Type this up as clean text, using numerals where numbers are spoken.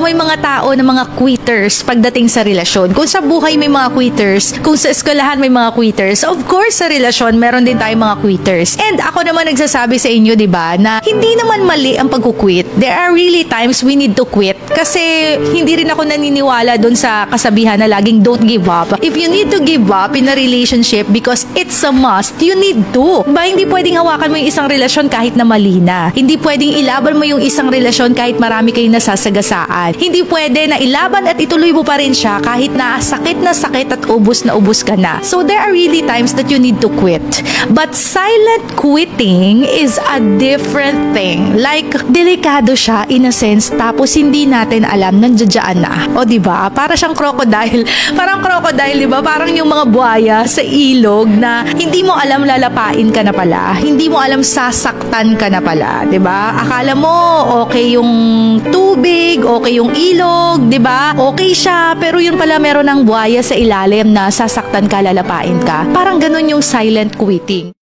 may mga tao na mga quitters pagdating sa relasyon. Kung sa buhay may mga quitters, kung sa eskwelahan may mga quitters, of course sa relasyon meron din tayong mga quitters. And ako naman nagsasabi sa inyo, di ba, na hindi naman mali ang pag-quit. There are really times we need to quit. Kasi hindi rin ako naniniwala dun sa kasabihan na laging don't give up. If you need to give up in a relationship because it's a must, you need to. Ba, hindi pwedeng hawakan mo yung isang relasyon kahit na mali na. Hindi pwedeng ilaban mo yung isang relasyon kahit marami kayong nasasagasaan. Hindi pwede na ilaban at ituloy mo pa rin siya kahit na sakit at ubos na ubos ka na. So there are really times that you need to quit. But silent quitting is a different thing. Like, delikado siya in a sense, tapos hindi natin alam nandiyan na. O diba? Para siyang crocodile. Parang crocodile, diba? Parang yung mga buhaya sa ilog na hindi mo alam lalapain ka na pala. Hindi mo alam sasaktan ka na pala. Diba? Akala mo okay yung tubig, okay yung ilog, diba? Okay siya, pero yun pala meron ng buhaya sa ilalim na sasaktan ka, lalapain ka. Parang ganun yung silent quitting.